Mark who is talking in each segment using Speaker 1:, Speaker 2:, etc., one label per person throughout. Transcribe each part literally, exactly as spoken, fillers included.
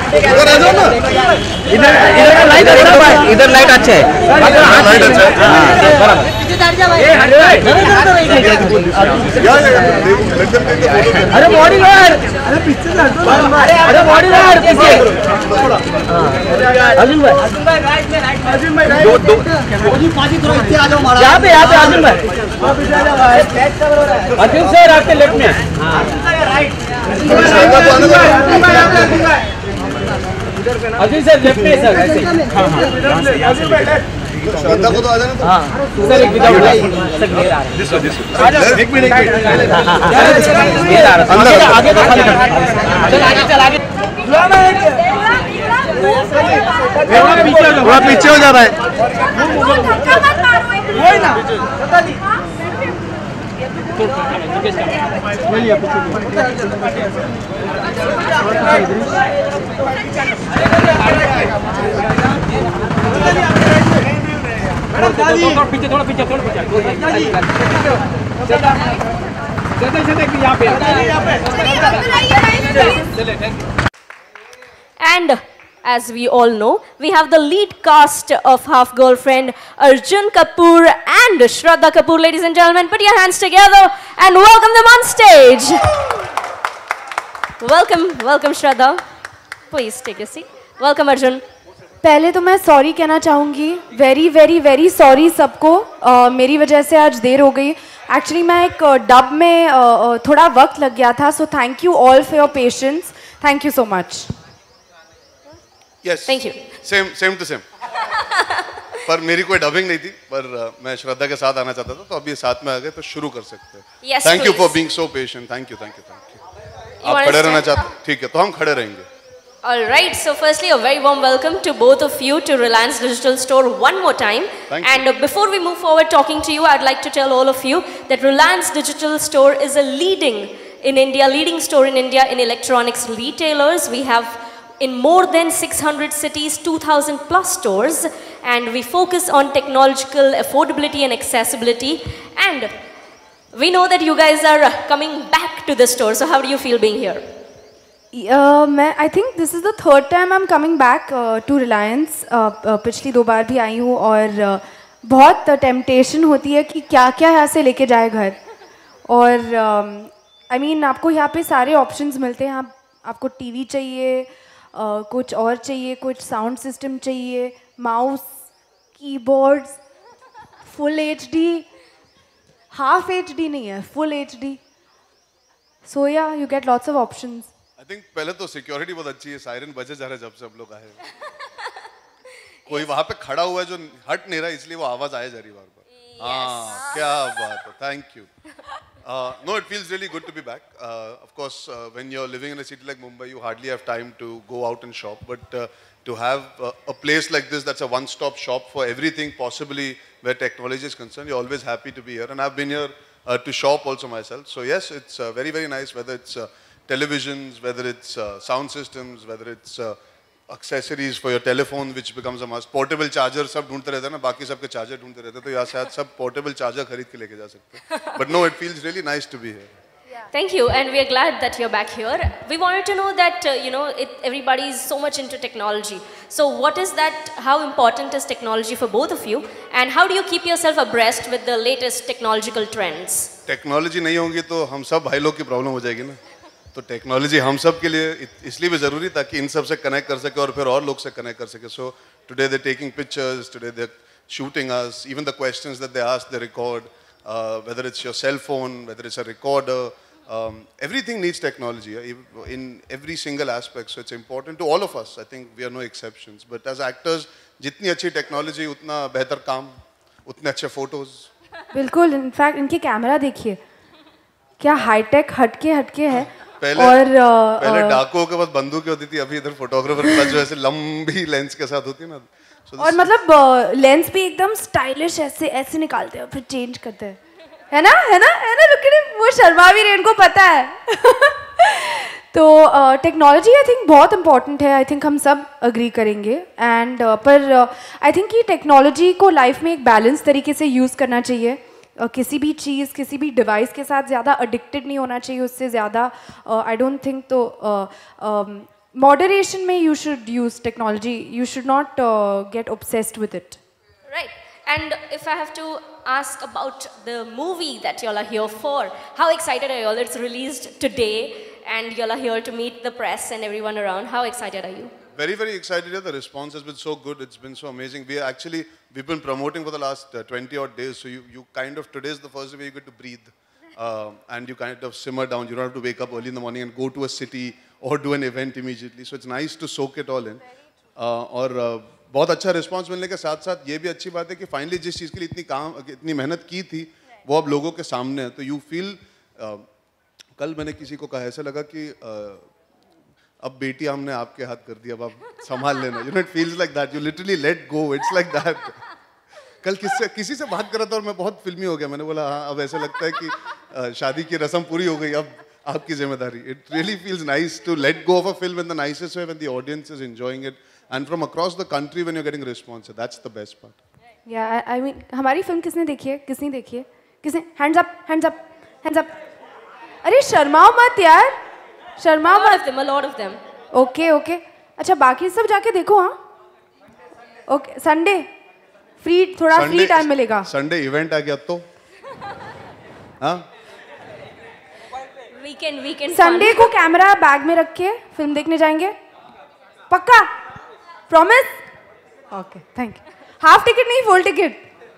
Speaker 1: इधर इधर लाइट अच्छा है, इधर लाइट अच्छा है, लाइट अच्छा है, बराबर। अरे बॉडीगार्ड, अरे पीछे से हटो, अरे बॉडीगार्ड पीछे। अर्जुन भाई, अर्जुन भाई राइट में, राइट में, अर्जुन भाई राइट। दो दो अर्जुन पाजी थोड़ा इधर आ जाओ हमारा। यहाँ पे यहाँ पे अर्जुन भाई, अर्जुन सर आपके लेफ्ट में। हाँ राइट। अर्जुन सर लेफ्ट में सर ऐसे। हाँ हाँ श्रद्धा को तो आ जाना। हाँ सर एक विदाउट सर क्लियर आ रहा है। दिस दिस एक मिनट एक मिनट क्लियर आ रहा है। आगे आगे तो खाली चल आगे चल आगे। थोड़ा पीछे हो जा रहा है। वही ना पीछे थोड़ा पीछे थोड़ा पीछे
Speaker 2: And as we all know, we have the lead cast of Half Girlfriend, Arjun Kapoor and Shraddha Kapoor. Ladies and gentlemen, put your hands together and welcome them on stage. Welcome, welcome Shraddha. Please take your seat. Welcome Arjun.
Speaker 3: पहले तो मैं sorry कहना चाहूँगी, very very very sorry सबको, uh, मेरी वजह से आज देर हो गई। एक्चुअली मैं एक डब में uh, थोड़ा वक्त लग गया था, so thank you all for your patience, thank you so much.
Speaker 4: Yes
Speaker 2: thank you.
Speaker 4: Same same to same. पर मेरी कोई डबिंग नहीं थी, पर uh, मैं श्रद्धा के साथ आना चाहता था, तो अभी साथ में आ गए तो शुरू कर सकते हैं। Thank you for being so patient, thank you thank you thank you. आप खड़े रहना चाहते हैं? ठीक है, तो हम खड़े रहेंगे।
Speaker 2: All right, so firstly a very warm welcome to both of you to Reliance Digital Store one more time.
Speaker 4: Thank
Speaker 2: and
Speaker 4: you.
Speaker 2: Uh, before we move forward talking to you, I'd like to tell all of you that Reliance Digital Store is a leading in India, leading store in India in electronics retailers. We have in more than six hundred cities, two thousand plus stores, and we focus on technological affordability and accessibility. And we know that you guys are coming back to the store, so how do you feel being here?
Speaker 3: Uh, मैं I think this is the third time I am coming back to Reliance. पिछली दो बार भी आई हूँ और uh, बहुत temptation होती है कि क्या क्या यहाँ से लेके जाए घर। और I um, I mean mean, आपको यहाँ पे सारे ऑप्शंस मिलते हैं। आप, आपको टीवी चाहिए, uh, कुछ और चाहिए, कुछ साउंड सिस्टम चाहिए, mouse, keyboards, full H D, half H D नहीं है, full H D. So yeah you get lots of options.
Speaker 4: I think पहले तो सिक्योरिटी बहुत अच्छी है, सायरन बजे जा रहा है जब से हम लोग आए। कोई वहां पे खड़ा हुआ है जो हट नहीं रहा, इसलिए वो आवाज आया जा रही बार बार। हाँ क्या बात है, thank you. No, it feels really good to be back. Of course when you are living in a city like Mumbai, you hardly have time to go out and shop, but to have uh, a place like this that's a one-stop shop for everything possibly where technology is concerned, you're always happy to be here. And I've been here uh, to shop also myself. So yes, it's uh, very, very nice, whether it's uh, televisions, whether it's uh, sound systems, whether it's uh, accessories for your telephone, which becomes a must. Portable charger, सब ढूंढते रहते हैं ना, बाकी सबके charger ढूंढते रहते हैं, तो यहाँ से आज सब portable charger खरीद के लेके जा सकते हैं. But no, it feels really nice to be here.
Speaker 2: Thank you, and we are glad that you're back here. We wanted to know that, uh, you know, it, everybody is so much into technology. So what is that, how important is technology for both of you? And how do you keep yourself abreast with the latest technological trends?
Speaker 4: Technology नहीं होगी तो हम सब भाई लोग की problem हो जाएगी ना. तो टेक्नोलॉजी हम सब के लिए इसलिए भी ज़रूरी ताकि इन सब से कनेक्ट कर सके और फिर और लोग से कनेक्ट कर सके. So today they're taking pictures, today they're shooting us, even the questions that they ask, they record, uh, whether it's your cell phone, whether it's a recorder. Um, everything needs technology uh, in every single aspect, so it's important to all of us. I think we are no exceptions. But as actors, जितनी अच्छी technology, उतना बेहतर काम, उतने अच्छे photos.
Speaker 3: बिल्कुल, in fact इनकी camera देखिए, क्या हाईटेक हटके हटके है.
Speaker 4: पहले
Speaker 3: और
Speaker 4: पहले डाकुओं के पास बंदूकें होती थी, अभी इधर फोटोग्राफर के पास जो ऐसे लंबी लेंस के साथ होती है ना. So
Speaker 3: और मतलब लेंस भी एकदम स्टाइलिश ऐसे ऐसे निकालते हैं फिर चेंज करते हैं, है ना है ना है ना रुकिए, वो शर्मा भी रहे, इनको पता है. तो टेक्नोलॉजी आई थिंक बहुत इम्पॉर्टेंट है, आई थिंक हम सब अग्री करेंगे. एंड uh, पर आई uh, थिंक कि टेक्नोलॉजी को लाइफ में एक बैलेंस तरीके से यूज़ करना चाहिए. uh, किसी भी चीज़, किसी भी डिवाइस के साथ ज़्यादा अडिक्टेड नहीं होना चाहिए, उससे ज़्यादा आई डोंट थिंक. तो uh, um, moderation में you should use technology. You should not uh, get obsessed with it.
Speaker 2: Right. And if I have to ask about the movie that y'all are here for, how excited are y'all? It's released today and y'all are here to meet the press and everyone around. How excited are you?
Speaker 4: Very, very excited. The response has been so good. It's been so amazing. We are actually, we've been promoting for the last uh, twenty odd days. So you, you kind of, today is the first day you get to breathe. Uh, and you kind of simmer down. You don't have to wake up early in the morning and go to a city or do an event immediately. So it's nice to soak it all in. Uh, और uh, बहुत अच्छा response मिलने के साथ साथ ये भी अच्छी बात है कि फाइनली जिस चीज़ के लिए इतनी काम इतनी मेहनत की थी वो अब लोगों के सामने है. तो यू फील uh, कल मैंने किसी को कहा ऐसा लगा कि uh, अब बेटी हमने आपके हाथ कर दिया अब आप संभाल लेना. You no it feels like that. You literally let go. It's like that. कल किससे किसी से बात कर रहा था और मैं बहुत फिल्मी हो गया. मैंने बोला हाँ अब ऐसा लगता है कि uh, शादी की रस्म पूरी हो गई अब आपकी जिम्मेदारी. It really feels nice to let go of a film in the nicest way when the audience is enjoying it and from across the country when you're getting response. That's the best part.
Speaker 3: Yeah, I, I mean हमारी film किसने देखी है? किसने देखी है? किसने? Hands up, hands up, hands up. अरे शर्माओ मत यार. शर्माओ मत.
Speaker 2: A lot of them, a lot of them.
Speaker 3: Okay, okay. अच्छा बाकी सब जाके देखो हाँ. Okay, Sunday. Free थोड़ा free time मिलेगा.
Speaker 4: Sunday event आ गया तो. हाँ?
Speaker 2: Weekend, weekend.
Speaker 3: Sunday को कैमरा बैग में रख के फिल्म देखने जाएंगे. पक्का? Promise? Okay, thank you. Half ticket नहीं, full ticket.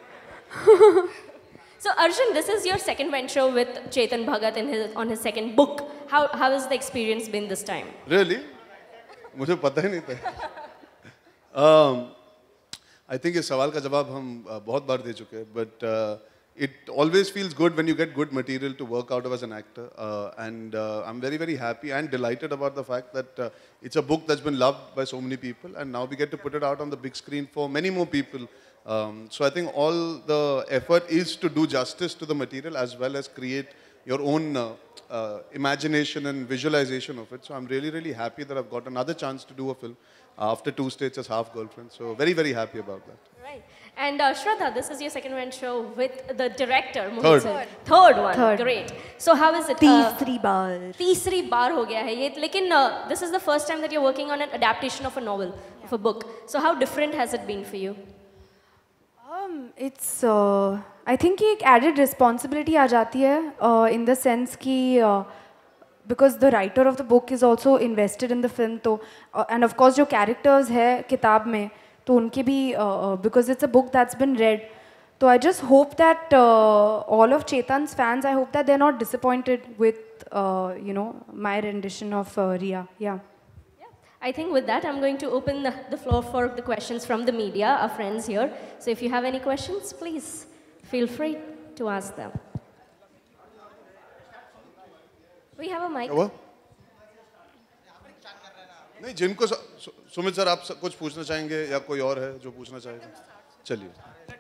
Speaker 2: So Arjun, this is your second venture with Chetan Bhagat in his, on his second book. How how has the experience been this time?
Speaker 4: Really? मुझे पता ही नहीं था. um, I think इस सवाल का जवाब हम uh, बहुत बार दे चुके हैं, but uh, it always feels good when you get good material to work out of as an actor, uh, and uh, I'm very, very happy and delighted about the fact that uh, it's a book that's been loved by so many people, and now we get to put it out on the big screen for many more people. Um, so I think all the effort is to do justice to the material as well as create your own uh, uh, imagination and visualization of it. So I'm really, really happy that I've got another chance to do a film after two states as Half Girlfriend. So very, very happy about that.
Speaker 2: Right. And uh, Shraddha, this is your second venture with the director, Mohit
Speaker 4: Third.
Speaker 2: sir. Third one.
Speaker 3: Third.
Speaker 2: Great. So how is it?
Speaker 3: तीसरी बार.
Speaker 2: तीसरी बार हो गया है ये. लेकिन uh, this is the first time that you're working on an adaptation of a novel, of a book. So how different has it been for you?
Speaker 3: Um, it's, uh, I think एक added responsibility आ जाती है uh, in the sense कि uh, because the writer of the book is also invested in the film, तो uh, and of course जो characters है किताब में तो उनके भी uh, uh, because it's a book that's been read. So I just hope that uh, all of Chetan's fans, I hope that they're not disappointed with uh, you know my rendition of uh, Riya. Yeah.
Speaker 2: I think with that, I'm going to open the, the floor for the questions from the media, our friends here. So if you have any questions, please feel free to ask them. We have a mic.
Speaker 4: क्या हुआ? नहीं जिनको सु, सु, Sumit sir आप कुछ पूछना चाहेंगे या कोई और है जो पूछना चाहेगा? चलिए.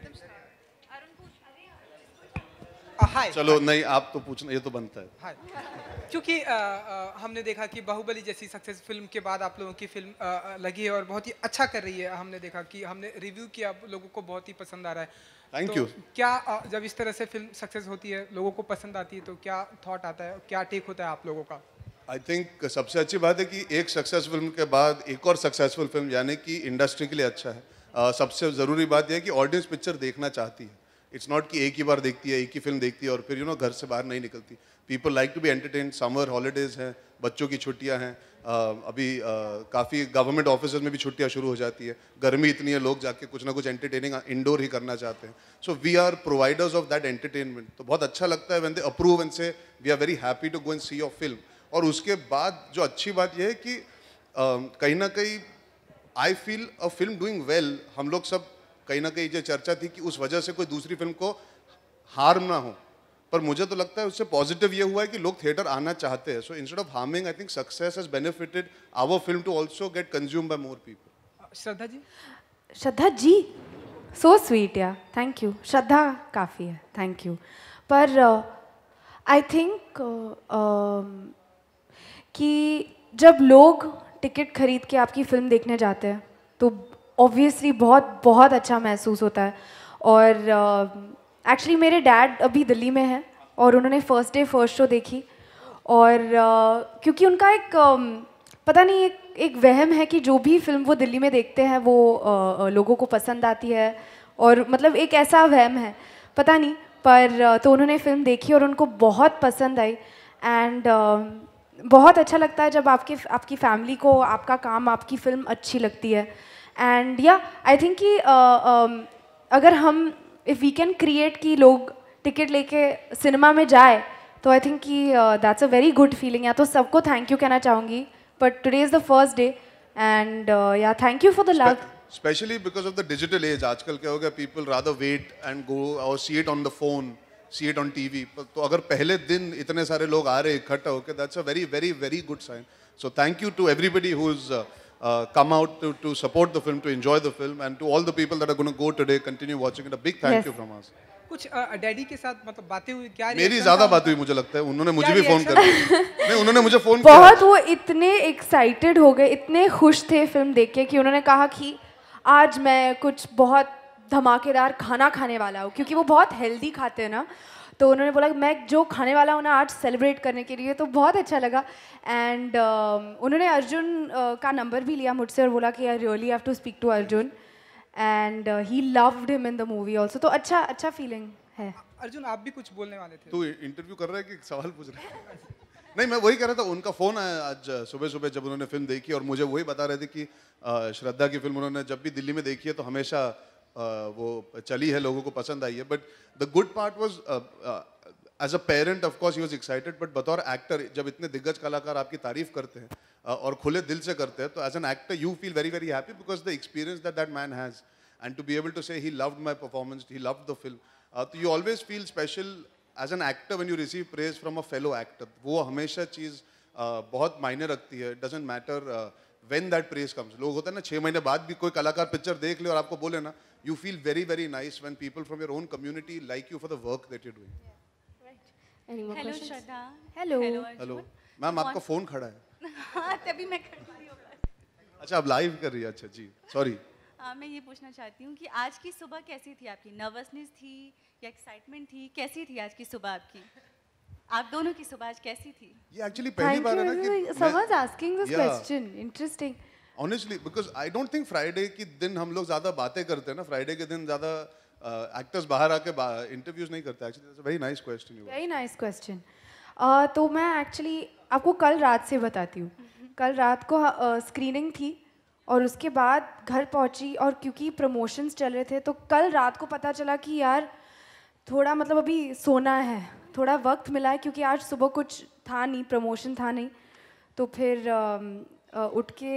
Speaker 5: हाय.
Speaker 4: चलो नहीं आप तो पूछना ये तो बनता है.
Speaker 5: हाय. क्योंकि आ, आ, हमने देखा कि बाहुबली जैसी सक्सेस फिल्म के बाद आप लोगों की फिल्म आ, लगी है और बहुत ही अच्छा कर रही है. हमने देखा कि हमने रिव्यू किया, लोगों को बहुत ही पसंद आ रहा है.
Speaker 4: थैंक
Speaker 5: तो
Speaker 4: यू.
Speaker 5: क्या आ, जब इस तरह से फिल्म सक्सेस होती है, लोगों को पसंद आती है, तो क्या थॉट आता है, क्या टेक होता है आप लोगों का?
Speaker 4: आई थिंक सबसे अच्छी बात है कि एक सक्सेस फिल्म के बाद एक और सक्सेसफुल फिल्म यानी कि इंडस्ट्री के लिए अच्छा है. uh, सबसे ज़रूरी बात यह है कि ऑडियंस पिक्चर देखना चाहती है. इट्स नॉट कि एक ही बार देखती है, एक ही फिल्म देखती है और फिर यू नो घर से बाहर नहीं निकलती. People like to be entertain. Summer holidays हैं, बच्चों की छुट्टियां हैं, uh, अभी uh, काफ़ी गवर्नमेंट ऑफिस में भी छुट्टियां शुरू हो जाती है. गर्मी इतनी है, लोग जाके कुछ ना कुछ एंटरटेनिंग इंडोर ही करना चाहते हैं. So we are providers of that entertainment. तो बहुत अच्छा लगता है when they approve and say we are very happy to go and see your film. और उसके बाद जो अच्छी बात यह है कि uh, कहीं ना कहीं I feel a film doing well. हम लोग सब कहीं ना कहीं जो चर्चा थी कि उस वजह से कोई दूसरी फिल्म को हार्म ना हो, पर मुझे तो लगता है उससे पॉजिटिव ये हुआ है कि लोग थिएटर आना चाहते हैं. So instead of harming I think success has benefited our film to also get consume by more people.
Speaker 5: Shraddha ji.
Speaker 3: Shraddha ji so sweet yeah thank you. Shraddha काफ़ी है, थैंक यू. पर आई uh, थिंक uh, कि जब लोग टिकट खरीद के आपकी फिल्म देखने जाते हैं तो ऑब्वियसली बहुत बहुत अच्छा महसूस होता है. और एक्चुअली uh, मेरे डैड अभी दिल्ली में हैं और उन्होंने फर्स्ट डे फर्स्ट शो देखी और uh, क्योंकि उनका एक um, पता नहीं एक एक वहम है कि जो भी फिल्म वो दिल्ली में देखते हैं वो आ, लोगों को पसंद आती है, और मतलब एक ऐसा वहम है, पता नहीं, पर तो उन्होंने फिल्म देखी और उनको बहुत पसंद आई। एंड बहुत अच्छा लगता है जब आपके आपकी फैमिली को आपका काम, आपकी फिल्म अच्छी लगती है। एंड या आई थिंक कि अगर हम इफ़ वी कैन क्रिएट कि लोग टिकट लेके सिनेमा में जाए, तो आई थिंक कि that's a very good feeling. या तो सबको थैंक यू कहना चाहूँगी, but today is the first day and yeah thank you for the love.
Speaker 4: Especially because of the digital age, आजकल क्या हो गया, people rather wait and go or see it on the phone, see it on T V. तो अगर पहले दिन इतने सारे लोग आ रहे इकट्ठा होके, that's a very very very good sign. So thank you to everybody who's uh, uh, come out to to support the film, to enjoy the film, and to all the people that are going to go today, continue watching it. A big thank
Speaker 3: Yes.
Speaker 4: you from us.
Speaker 5: कुछ daddy के साथ मतलब बातें हुई क्या?
Speaker 4: मेरी ज्यादा बात हुई मुझे लगता है, उन्होंने मुझे भी फोन कर दिया। नहीं, उन्होंने मुझे फोन किया।
Speaker 3: बहुत वो इतने एक्साइटेड हो गए, इतने खुश थे फिल्म देख के कि उन्होंने कहा कि आज मैं कुछ बहुत धमाकेदार खाना खाने वाला हूँ, क्योंकि वो बहुत हेल्दी खाते हैं ना, तो उन्होंने बोला मैं जो खाने वाला हूँ ना आज सेलिब्रेट करने के लिए, तो बहुत अच्छा लगा। एंड uh, उन्होंने अर्जुन uh, का नंबर भी लिया मुझसे और बोला कि I really have to speak to Arjun, and he loved him in the movie also. तो अच्छा अच्छा फीलिंग है।
Speaker 5: अर्जुन आप भी कुछ बोलने वाले थे?
Speaker 4: तू इंटरव्यू कर रहा है कि सवाल पूछ रहा है? नहीं, मैं वही कह रहा था, उनका फ़ोन आया आज सुबह सुबह जब उन्होंने फिल्म देखी, और मुझे वही बता रहे थे कि श्रद्धा की फिल्म उन्होंने जब भी दिल्ली में देखी है तो हमेशा वो चली है, लोगों को पसंद आई है। But the good part was as a parent of course he was excited, but बतौर एक्टर जब इतने दिग्गज कलाकार आपकी तारीफ करते हैं और खुले दिल से करते हैं, तो as an actor you feel very very happy because the experience that that man has, and to be able to say he loved my performance, he loved the film. So you always feel special as an actor when you receive praise from a fellow actor. वो हमेशा चीज़ Uh, बहुत मायने रखती है। Doesn't matter when that praise comes. लोग होते हैं ना, छः महीने बाद भी कोई कलाकार पिक्चर देख ले और आपको बोले ना, you feel very very nice when people from your own community like you for the work that you doing.
Speaker 6: Hello Shraddha.
Speaker 3: Hello
Speaker 4: hello ma'am, आपका फोन खड़ा है।
Speaker 6: हाँ, तभी मैं कर रही हूँ।
Speaker 4: अच्छा, आप लाइव कर रही है? अच्छा जी, सॉरी।
Speaker 6: मैं ये पूछना चाहती हूँ कि आज की सुबह कैसी थी आपकी? नर्वसनेस थी या एक्साइटमेंट थी? कैसी थी आज की सुबह आपकी? आप दोनों की सुबह आज कैसी थी?
Speaker 4: ये एक्चुअली पहली बार है ना कि
Speaker 3: someone's asking this question. Interesting.
Speaker 4: Honestly, because I don't think Friday के दिन हम लोग ज़्यादा बातें करते हैं ना। Friday के दिन ज़्यादा एक्टर्स बाहर आके इंटरव्यूज नहीं करते। Actually, that's a very nice question.
Speaker 3: Very nice question. uh, तो मैं एक्चुअली आपको कल रात से बताती हूँ। कल रात को स्क्रीनिंग uh, थी और उसके बाद घर पहुँची, और क्योंकि प्रमोशंस चल रहे थे तो कल रात को पता चला कि यार थोड़ा मतलब अभी सोना है, थोड़ा वक्त मिला है, क्योंकि आज सुबह कुछ था नहीं, प्रमोशन था नहीं। तो फिर आ, आ, उठ के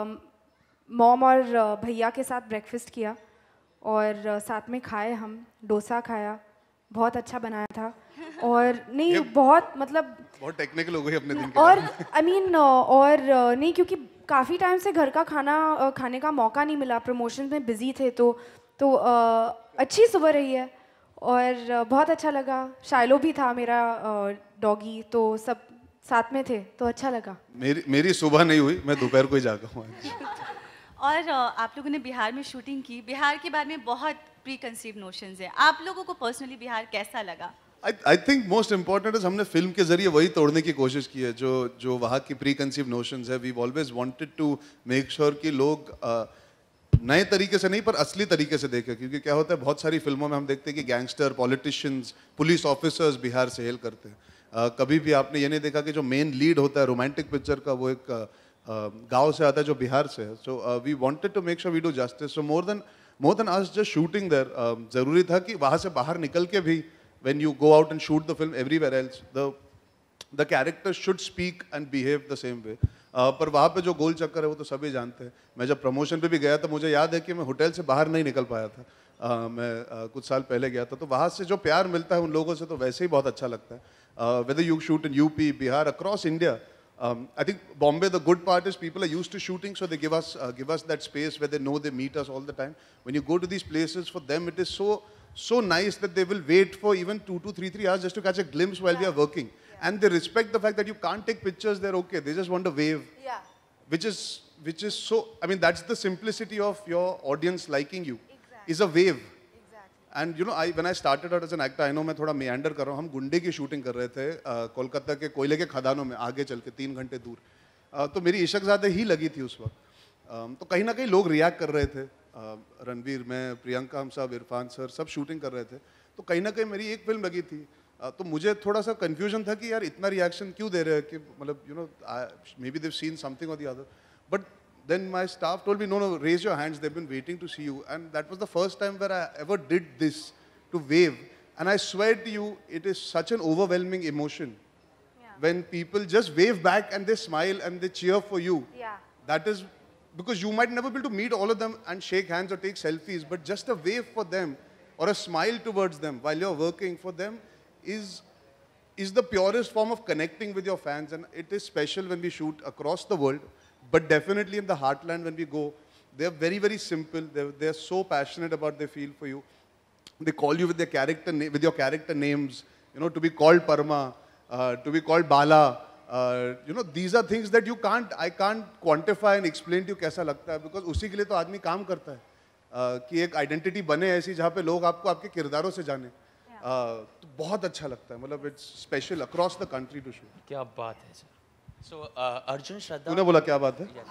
Speaker 3: मॉम और भैया के साथ ब्रेकफास्ट किया और आ, साथ में खाए, हम डोसा खाया, बहुत अच्छा बनाया था। और नहीं बहुत मतलब
Speaker 4: बहुत टेक्निकल हो गई अपने दिन के
Speaker 3: और आई मीन mean, और नहीं, क्योंकि काफ़ी टाइम से घर का खाना खाने का मौका नहीं मिला, प्रमोशन में बिजी थे, तो तो आ, अच्छी सुबह रही है और बहुत अच्छा लगा। शाइलो भी था मेरा डॉगी, तो सब साथ में थे, तो अच्छा लगा।
Speaker 4: मेरी मेरी सुबह नहीं हुई, मैं दोपहर को ही जागा हूँ।
Speaker 6: और आप लोगों ने बिहार में शूटिंग की। बिहार के बारे में बहुत प्री कंसीव नोशंस हैं। आप लोगों को पर्सनली बिहार कैसा लगा?
Speaker 4: I think most important is हमने फिल्म के जरिए वही तोड़ने की कोशिश की है जो जो वहाँ की प्री कंसीव नोशंस है। We always wanted to make sure कि लोग uh, नए तरीके से नहीं पर असली तरीके से देखें, क्योंकि क्या होता है बहुत सारी फिल्मों में हम देखते हैं कि gangster, politicians, police officers Bihar से हेल करते हैं। uh, कभी भी आपने ये नहीं देखा कि जो मेन लीड होता है रोमांटिक पिक्चर का वो एक uh, uh, गांव से आता है जो बिहार से है। So we wanted to make sure we do justice. So more than more than us just shooting there, ज़रूरी था कि वहाँ से बाहर निकल के भी when you go out and shoot the film everywhere else, the the characters should speak and behave the same way. uh, पर वहाँ पे जो गोल चक्कर है वो तो सभी जानते हैं। मैं जब प्रमोशन पे भी गया था, मुझे याद है कि मैं होटल से बाहर नहीं निकल पाया था। uh, मैं uh, कुछ साल पहले गया था, तो वहाँ से जो प्यार मिलता है उन लोगों से तो वैसे ही बहुत अच्छा लगता है। whether you shoot in U P, Bihar, across India, um, I think Bombay, the good part is people are used to shooting, so they give us uh, give us that space where they know they meet us all the time. When you go to these places, for them it is so so nice that they will wait for even two to three three hours just to catch a glimpse while yeah. we are working, yeah. and they respect the fact that you can't take pictures. They're okay. They just want to wave,
Speaker 3: yeah.
Speaker 4: which is which is so. I mean, that's the simplicity of your audience liking you.
Speaker 3: Exactly.
Speaker 4: Is a wave.
Speaker 3: Exactly.
Speaker 4: And you know, I when I started out as an actor, I know मैं थोड़ा meander कर रहा हूँ। हम गुंडे की shooting कर रहे थे कोलकाता के कोयले के खदानों में, आगे चल के तीन घंटे दूर। uh, तो मेरी इशकज़ादे ही लगी थी उस वक्त. um, तो कहीं ना कहीं लोग रिएक्ट कर रहे थे. uh, रणवीर, मैं, प्रियंका, हम सब, इरफान सर, सब शूटिंग कर रहे थे. तो कहीं ना कहीं मेरी एक फिल्म लगी थी. uh, तो मुझे थोड़ा सा कन्फ्यूजन था कि यार इतना रिएक्शन क्यों दे रहे हैं, कि मतलब you know maybe they've seen something और the other. But then my staff told me, no, no, raise your hands, they've been waiting to see you. And that was the first time where I ever did this, to wave. And I swear to you, it is such an overwhelming emotion. Yeah. When people just wave back and they smile and they cheer for you.
Speaker 3: Yeah.
Speaker 4: That is, because you might never be able to meet all of them and shake hands or take selfies, but just a wave for them or a smile towards them while you're working for them is, is the purest form of connecting with your fans. And it is special when we shoot across the world. But definitely in the heartland when we go, they're very, very simple. They're, they're so passionate about their feel for you. They call you with their character with your character names. You know, to be called Parma, uh, to be called Bala. Uh, you know, these are things that you can't, I can't quantify and explain to you कैसा लगता है, because उसी के लिए तो आदमी काम करता है. uh, कि एक आइडेंटिटी बने ऐसी जहाँ पे लोग आपको आपके किरदारों से जाने. uh, तो बहुत अच्छा लगता है. मतलब it's special across the country to shoot.
Speaker 1: क्या बात है sir. So uh, Arjun, Shraddha.
Speaker 4: तूने बोला क्या बात है?
Speaker 1: Yes.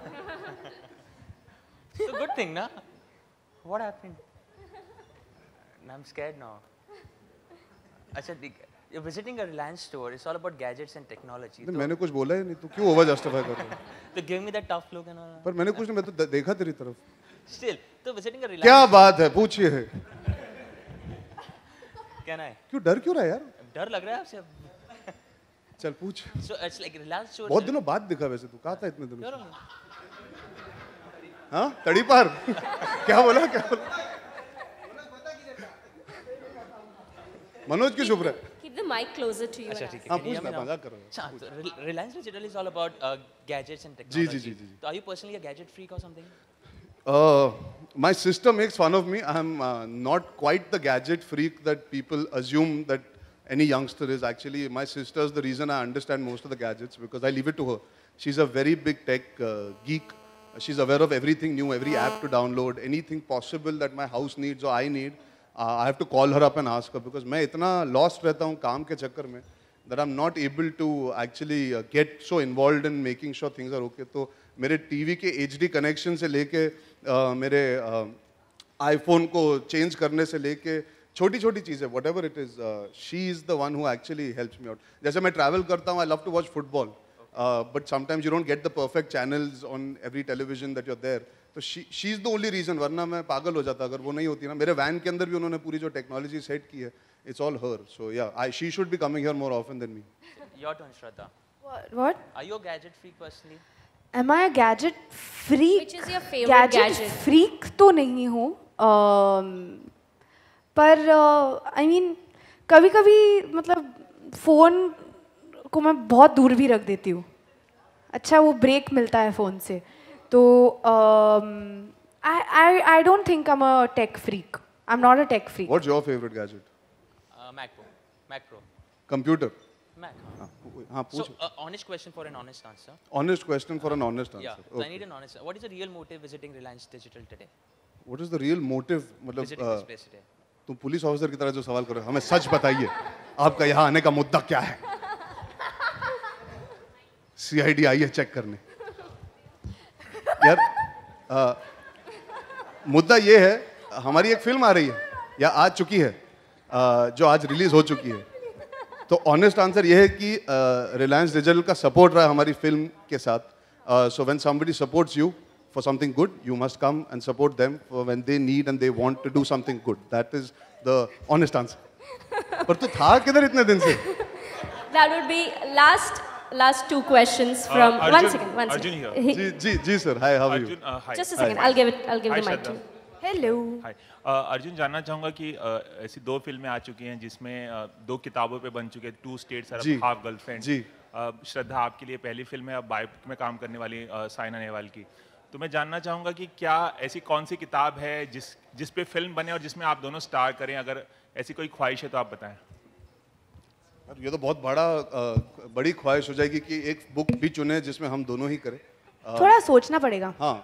Speaker 1: It's a good thing, na? What happened? I'm scared now. अच्छा, you're visiting a Reliance store. It's all about gadgets and technology.
Speaker 4: नहीं, मैंने कुछ बोला ही नहीं. तू क्यों ओवर जस्टिफाई कर रहा है?
Speaker 1: तो give me that tough look and all.
Speaker 4: पर मैंने कुछ नहीं, मैं तो देखा तेरी तरफ.
Speaker 1: Still, तो visiting a Reliance.
Speaker 4: क्या बात है? पूछिए.
Speaker 1: क्या ना है?
Speaker 4: क्यों डर क्यों रहा है यार?
Speaker 1: डर लग रहा है आपसे?
Speaker 4: चल पूछ.
Speaker 1: So it's like Reliance store.
Speaker 4: बहुत दिनों बाद दिखा वैसे तू. कहाँ था इतने दिनों? हाँ, तड़ी पार. क्या बोला? क्या बोला? मनोज क्यों चुप रहा है?
Speaker 2: Keep the mic closer to you.
Speaker 1: अच्छा ठीक है.
Speaker 4: हाँ पूछ, मैं मजाक कर रहा हूँ.
Speaker 1: अच्छा, तो Reliance Digital is all about uh, gadgets and
Speaker 4: ji
Speaker 1: technology.
Speaker 4: जी जी जी.
Speaker 1: So are you personally a gadget freak or something?
Speaker 4: Uh, my sister makes fun of me. I'm uh, not quite the gadget freak that people assume that any youngster is. Actually, my sister is the reason I understand most of the gadgets, because I leave it to her. She's a very big tech uh, geek. She's aware of everything new, every app to download, anything possible that my house needs or I need. Uh, I have to call her up and ask her, because मैं इतना lost रहता हूँ काम के चक्कर में that I'm not able to actually uh, get so involved in making sure things are okay. तो मेरे टीवी के H D connection से लेके uh, मेरे आईफोन uh, को चेंज करने से लेके छोटी छोटी चीज़ें, whatever it is, uh, she is the one who actually helps me out. जैसे मैं travel करता हूँ, I love to watch football, uh, but sometimes you don't get the perfect channels on every television that you're there. तो she she is the only reason, वरना मैं पागल हो जाता अगर वो नहीं होती ना. मेरे वैन के अंदर भी उन्होंने पूरी जो टेक्नोलॉजी सेट की है, it's all her. So yeah, I, she should be coming here more often than me.
Speaker 1: Your turn, Shraddha.
Speaker 3: What? What?
Speaker 1: Are you a gadget freak personally?
Speaker 3: Am I a gadget freak?
Speaker 2: Which is your favorite
Speaker 3: gadget?
Speaker 2: gadget?
Speaker 3: freak तो नहीं हूँ. um, पर I uh, mean I mean, कभी कभी मतलब phone को मैं बहुत दूर भी रख देती हूँ. अच्छा वो ब्रेक मिलता है फ़ोन से. तो I I I don't think I am a tech freak. I am not a tech freak.
Speaker 4: What's your favorite gadget?
Speaker 1: Uh, Mac Pro. Mac Pro.
Speaker 4: Computer.
Speaker 1: Mac.
Speaker 4: हाँ, हाँ पूछ.
Speaker 1: So, uh, honest question for an honest answer.
Speaker 4: Honest question for an honest answer.
Speaker 1: Yeah. So
Speaker 4: Okay.
Speaker 1: I need an honest. What is the real motive visiting Reliance Digital today?
Speaker 4: What is the real motive? मतलब
Speaker 1: Visiting
Speaker 4: uh,
Speaker 1: this place today.
Speaker 4: तुम police officer की तरह जो सवाल करो, हमें सच बताइए, आपका यहाँ आने का मुद्दा क्या है? सीआईडी आई है चेक करने. यार आ, मुद्दा ये है, हमारी एक फिल्म आ रही है या आ चुकी है, आ, जो आज रिलीज हो चुकी है. तो ऑनेस्ट आंसर ये है कि रिलायंस डिजिटल का सपोर्ट रहा है हमारी फिल्म के साथ. So when somebody supports you for something good, you must come and support them for when they need and they want to do something good. That is the honest answer. पर तू था किधर इतने दिन से?
Speaker 2: That would be last last two questions from
Speaker 7: Uh, Arjun,
Speaker 2: one second, one
Speaker 7: Arjun
Speaker 2: second.
Speaker 7: here.
Speaker 4: जी जी जी sir. Hi, how are you?
Speaker 7: Arjun, uh, hi.
Speaker 2: Just a second. I'll give it. I'll give
Speaker 7: Hi,
Speaker 2: the mic to
Speaker 7: Shraddha.
Speaker 2: you.
Speaker 3: Hello.
Speaker 7: Hi. Uh, Arjun, जानना चाहूँगा कि uh, ऐसी दो फिल्में आ चुकी हैं जिसमें uh, दो किताबों पे बन चुके हैं, टू स्टेट्स और
Speaker 4: जी.
Speaker 7: Half girlfriend.
Speaker 4: जी.
Speaker 7: uh, श्रद्धा आपके लिए पहली फिल्म है, अब बायोपिक में काम करने वाली uh, साइना नेहवाल की. तो मैं जानना चाहूँगा कि क्या ऐसी कौन सी किताब है जिस जिस पे फिल्म बने और जिसमें आप दोनों स्टार करें? अगर ऐसी कोई ख्वाहिश है तो आप बताएं.
Speaker 4: ये तो बहुत बड़ा uh, बड़ी ख्वाहिश हो जाएगी कि एक बुक भी चुने जिसमें हम दोनों ही करें. uh,
Speaker 3: थोड़ा सोचना पड़ेगा.
Speaker 4: हाँ.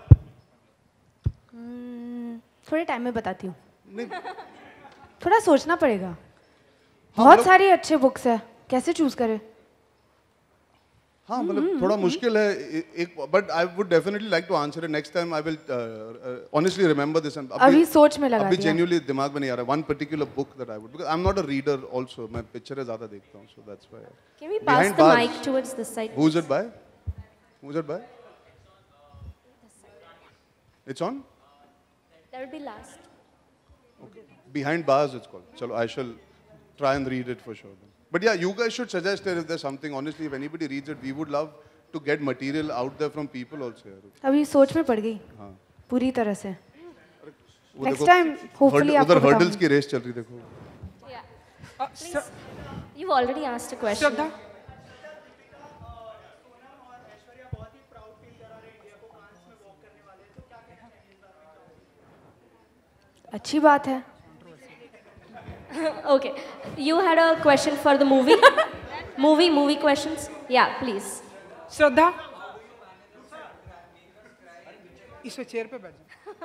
Speaker 3: hmm, थोड़े टाइम में बताती हूँ.
Speaker 4: नहीं.
Speaker 3: थोड़ा सोचना पड़ेगा.
Speaker 4: हाँ,
Speaker 3: बहुत
Speaker 4: मतलब,
Speaker 3: सारी अच्छे बुक्स है, कैसे चूज करें?
Speaker 4: हाँ मतलब थोड़ा मुश्किल है एक, but I would definitely like to answer it next time. I will honestly remember this.
Speaker 3: अभी सोच में लगा
Speaker 4: अभी
Speaker 3: दिया.
Speaker 4: जेन्युइनली दिमाग में नहीं आ रहा. One particular book that I would, because I am not a reader also. मैं पिक्चरें ज्यादा देखता हूं, so that's why.
Speaker 2: Can we pass the mic towards this side?
Speaker 4: Who's it by? Who's it by? It's on?
Speaker 2: That would be last.
Speaker 4: Okay. Behind Bars it's called. Chalo, I shall try and read it for sure then. But yeah, you guys should suggest it if there's something. Honestly, if anybody reads it, we would love to get material out there from people also.
Speaker 3: अभी सोच में पड़ गई.
Speaker 4: हाँ.
Speaker 3: पूरी तरह से.
Speaker 4: वो
Speaker 3: Next
Speaker 4: देखो,
Speaker 3: time, hopefully आपको
Speaker 4: उधर hurdles
Speaker 3: बताऊंगी.
Speaker 4: की रेस चल रही देखो.
Speaker 2: Yeah. Please. You've already asked a question.
Speaker 5: श्रद्धा,
Speaker 3: अच्छी बात है.
Speaker 2: Okay. You had a question for the movie? movie, movie questions? Yeah, please.
Speaker 5: श्रद्धा, इस चेयर पे बैठ जाओ.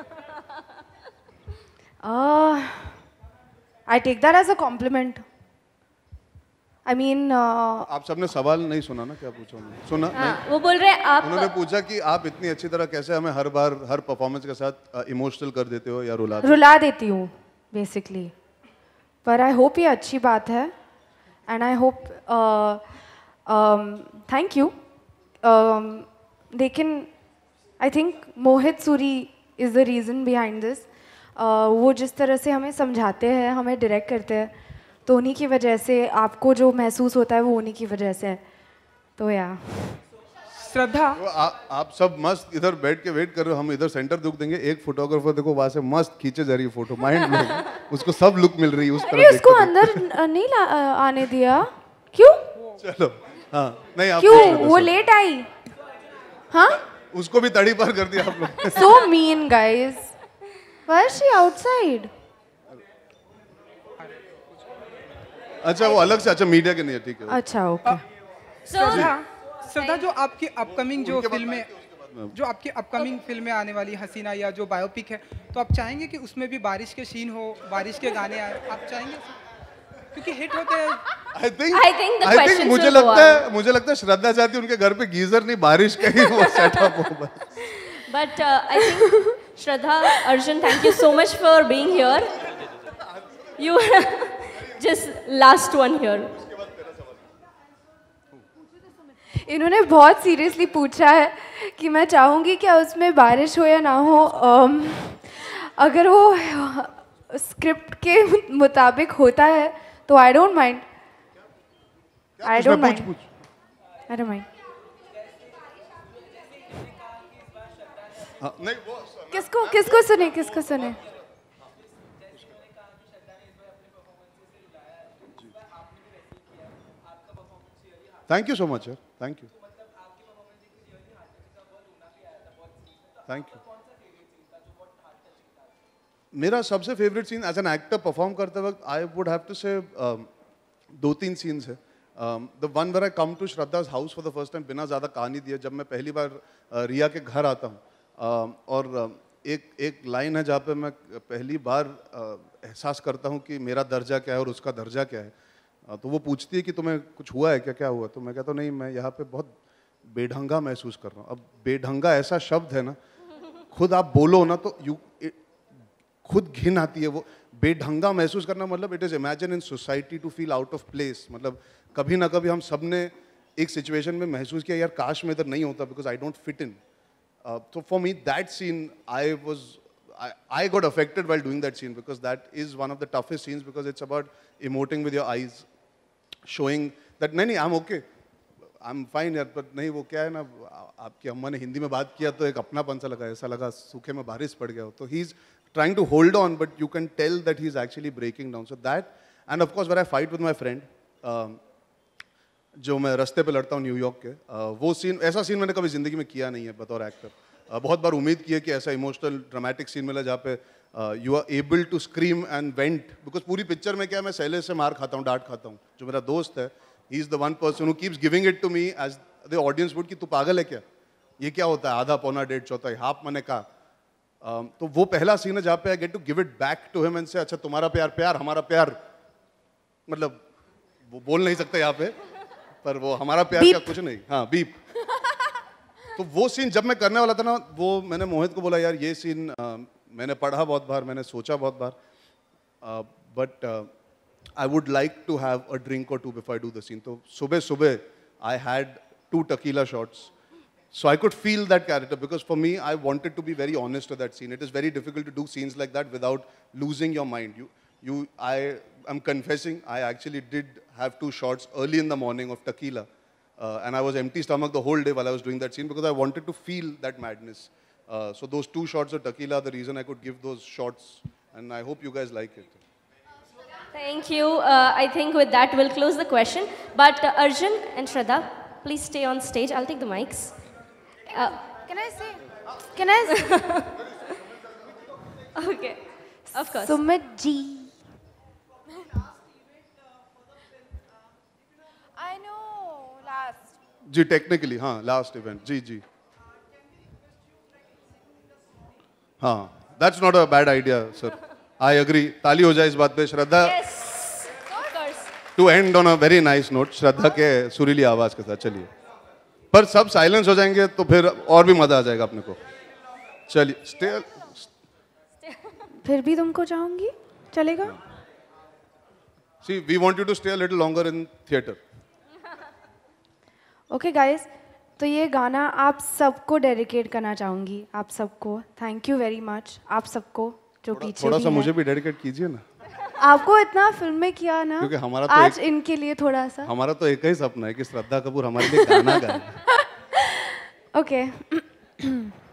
Speaker 3: Uh, I take that as a compliment. I mean, uh,
Speaker 4: आप सबने सवाल नहीं सुना ना, क्या पूछा उन्होंने? सुना नहीं?
Speaker 2: हाँ, वो बोल रहे हैं आप
Speaker 4: उन्होंने पूछा कि आप इतनी अच्छी तरह कैसे हमें हर बार हर परफॉर्मेंस के साथ इमोशनल कर देते हो या रुला देते हो?
Speaker 3: रुला देती हूँ बेसिकली. पर आई होप ये अच्छी बात है. And I hope thank you. लेकिन I think Mohit Suri is the reason behind this. वो जिस तरह से हमें समझाते हैं, हमें डायरेक्ट करते हैं, तो उन्हीं की वजह से आपको जो महसूस होता है वो उन्हीं की वजह से है. तो या
Speaker 5: श्रद्धा,
Speaker 4: तो आ, आप सब मस्त इधर बैठ के वेट कर रहे हो, हम इधर सेंटर दुख देंगे. एक फोटोग्राफर देखो वहां से मस्त खींचे जा रही है फोटो, माइंड में उसको सब लुक मिल रही है उस तरह.
Speaker 3: अरे उसको अंदर न- नहीं ला, आने दिया. क्यों?
Speaker 4: चलो हाँ नहीं आप
Speaker 3: क्यों? वो लेट आई. हाँ?
Speaker 4: उसको भी तड़ी पार कर दिया आप लोग.
Speaker 3: So mean, guys. Why is she outside?
Speaker 4: अच्छा वो अलग से, अच्छा मीडिया के नहीं है, ठीक है.
Speaker 3: अच्छा ओके.
Speaker 5: श्रद्धा, श्रद्धा जो आपकी अपकमिंग जो फिल्में जो आपकी अपकमिंग फिल्में आने वाली हसीना या जो बायोपिक है, तो आप चाहेंगे कि उसमें भी बारिश के सीन हो, बारिश के गाने आए, आप चाहेंगे? क्योंकि हिट होते हैं.
Speaker 4: I think,
Speaker 2: I think the
Speaker 4: I think
Speaker 2: questions
Speaker 4: मुझे
Speaker 2: will go
Speaker 4: लगता है मुझे लगता है श्रद्धा चाहती है उनके घर पे गीजर नहीं, बारिश का ही वो सेटअप हो बस.
Speaker 2: But uh, I think Shraddha, Arjun, thank you so much for being here. You just last one here.
Speaker 3: इन्होंने बहुत सीरियसली पूछा है कि मैं चाहूँगी क्या उसमें बारिश हो या ना हो. um, अगर वो स्क्रिप्ट के मुताबिक होता है तो I don't mind. I don't mind. I don't mind.
Speaker 4: नहीं वो
Speaker 3: किसको किसको सुने किसको सुने.
Speaker 4: थैंक यू सो मच यार, थैंक यू थैंक यू. मेरा सबसे favourite scene as an actor perform करते वक्त, आई वुड हैव टू से दो तीन सीन्स है. The one where I come to Shraddha's house for the first time, बिना ज़्यादा कहानी दिए, जब मैं पहली बार uh, रिया के घर आता हूँ. uh, और uh, एक एक लाइन है जहाँ पे मैं पहली बार uh, एहसास करता हूँ कि मेरा दर्जा क्या है और उसका दर्जा क्या है. uh, तो वो पूछती है कि तुम्हें कुछ हुआ है क्या, क्या हुआ? तो मैं कहता हूँ नहीं, मैं यहाँ पे बहुत बेढंगा महसूस कर रहा हूँ. अब बेढंगा ऐसा शब्द है ना, खुद आप बोलो ना तो यू खुद घिन आती है. वो बेढंगा महसूस करना मतलब it is imagine in society to feel out of place. मतलब कभी ना कभी हम सब ने एक सिचुएशन में महसूस किया यार काश मैं इधर नहीं होता, because I don't fit in. तो for me that scene I was I got affected while doing that scene, because that is one of the toughest scenes, because it's about emoting with your eyes, showing that नहीं नहीं I am okay, I am fine यार. But नहीं, वो क्या है ना, आपकी अम्मा ने हिंदी में बात किया तो एक अपनापन सा लगा, ऐसा लगा सूखे में बारिश पड़ गया हो. तो he is trying to hold on, but you can tell that he's actually breaking down. So that, and of course when I fight with my friend, uh, जो मैं रास्ते पे लड़ता हूँ न्यूयॉर्क के, uh, वो सीन, ऐसा सीन मैंने कभी जिंदगी में किया नहीं है बतौर एक्टर. uh, बहुत बार उम्मीद की है कि ऐसा इमोशनल ड्रामेटिक सीन मिला जहाँ पे you are able to scream and vent, because पूरी पिक्चर में क्या मैं शैलेश से मार खाता हूँ, डांट खाता हूँ. जो मेरा दोस्त है, he is the one person who keeps giving it to me as the audience would, कि तू पागल है क्या, ये क्या होता है, आधा पौना डेढ़ चौथाई हाफ. मैंने कहा Um, तो वो पहला सीन है जहाँ पे I get to give it back to him and say, अच्छा तुम्हारा प्यार प्यार हमारा प्यार, मतलब वो बोल नहीं सकते यहाँ पे, पर वो हमारा प्यार क्या कुछ नहीं। हाँ बीप। तो वो सीन जब मैं करने वाला था ना, वो मैंने मोहित को बोला यार ये सीन uh, मैंने पढ़ा बहुत बार, मैंने सोचा बहुत बार, but I would like to have a drink और two before I do the scene. तो सुबह सुबह I had two tequila shots, so I could feel that character, because for me I wanted to be very honest with that scene. It is very difficult to do scenes like that without losing your mind. You, you, I am confessing, I actually did have two shots early in the morning of tequila, uh, and I was empty stomach the whole day while I was doing that scene because I wanted to feel that madness. Uh, so those two shots of tequila, the reason I could give those shots, and I hope you guys like it.
Speaker 2: Thank you. Uh, I think with that we'll close the question. But uh, Arjun and Shraddha, please stay on stage. I'll take the mics. Uh,
Speaker 3: Can I say? Can I say?
Speaker 2: Okay, of course.
Speaker 3: Sumit ji. I know, last.
Speaker 4: जी technically हाँ last event जी जी हाँ, that's not a bad idea sir. I agree. ताली हो जाए इस बात पे। श्रद्धा,
Speaker 2: Yes, of course.
Speaker 4: to end on a very nice note, श्रद्धा के सुरीली आवाज के साथ चलिए। पर सब साइलेंस हो जाएंगे तो फिर और भी मजा आ जाएगा अपने को। चलिए स्टे।
Speaker 3: फिर भी तुमको चाहूंगी, चलेगा?
Speaker 4: See, we want you to stay a little longer in theater.
Speaker 3: Okay guys, तो ये गाना आप सबको डेडिकेट करना चाहूंगी, आप सबको। थैंक यू वेरी मच आप सबको जो पीछे
Speaker 4: थोड़ा
Speaker 3: भी
Speaker 4: सा
Speaker 3: हैं।
Speaker 4: मुझे भी डेडिकेट कीजिए ना,
Speaker 3: आपको इतना फिल्म में किया ना,
Speaker 4: क्योंकि हमारा तो
Speaker 3: आज
Speaker 4: एक-
Speaker 3: इनके लिए थोड़ा सा।
Speaker 4: हमारा तो एक ही सपना है कि श्रद्धा कपूर हमारे लिए गाना गाए।
Speaker 3: ओके